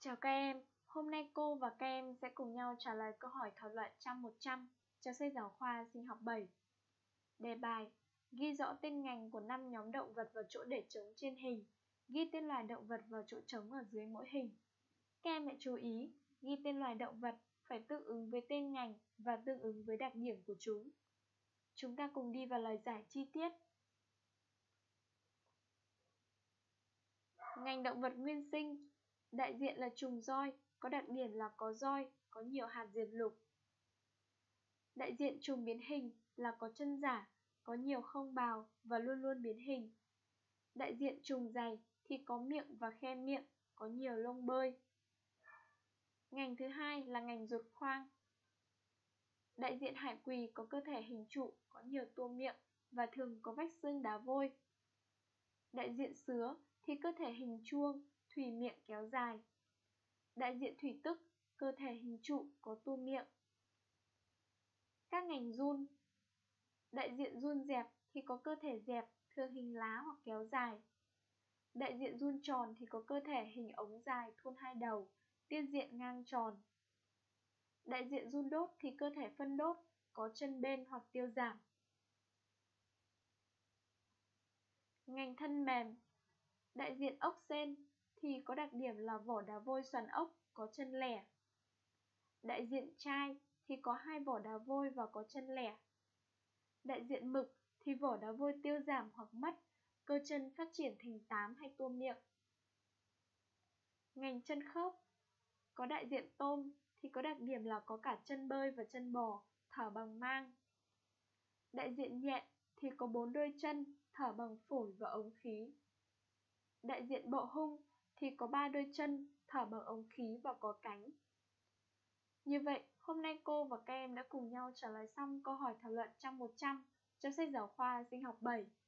Chào các em, hôm nay cô và các em sẽ cùng nhau trả lời câu hỏi thảo luận trong 100 cho sách giáo khoa sinh học 7. Đề bài: ghi rõ tên ngành của 5 nhóm động vật vào chỗ để trống trên hình, ghi tên loài động vật vào chỗ trống ở dưới mỗi hình. Các em hãy chú ý, ghi tên loài động vật phải tương ứng với tên ngành và tương ứng với đặc điểm của chúng. Chúng ta cùng đi vào lời giải chi tiết. Ngành động vật nguyên sinh, đại diện là trùng roi, có đặc điểm là có roi, có nhiều hạt diệp lục. Đại diện trùng biến hình là có chân giả, có nhiều không bào và luôn luôn biến hình. Đại diện trùng dày thì có miệng và khe miệng, có nhiều lông bơi. Ngành thứ hai là ngành ruột khoang. Đại diện hải quỳ có cơ thể hình trụ, có nhiều tua miệng và thường có vách xương đá vôi. Đại diện sứa thì cơ thể hình chuông, thùy miệng kéo dài. Đại diện thủy tức, cơ thể hình trụ, có tua miệng. Các ngành giun. Đại diện giun dẹp thì có cơ thể dẹp, thường hình lá hoặc kéo dài. Đại diện giun tròn thì có cơ thể hình ống dài thuôn hai đầu, tiết diện ngang tròn. Đại diện giun đốt thì cơ thể phân đốt, có chân bên hoặc tiêu giảm. Ngành thân mềm. Đại diện ốc sên thì có đặc điểm là vỏ đá vôi xoắn ốc, có chân lẻ. Đại diện trai thì có hai vỏ đá vôi và có chân lẻ. Đại diện mực thì vỏ đá vôi tiêu giảm hoặc mất, cơ chân phát triển thành tám hay tua miệng. Ngành chân khớp. Có đại diện tôm thì có đặc điểm là có cả chân bơi và chân bò, thở bằng mang. Đại diện nhện thì có 4 đôi chân, thở bằng phổi và ống khí. Đại diện bọ hung thì có 3 đôi chân, thở bằng ống khí và có cánh. Như vậy, hôm nay cô và các em đã cùng nhau trả lời xong câu hỏi thảo luận trong 100 trong sách giáo khoa sinh học 7.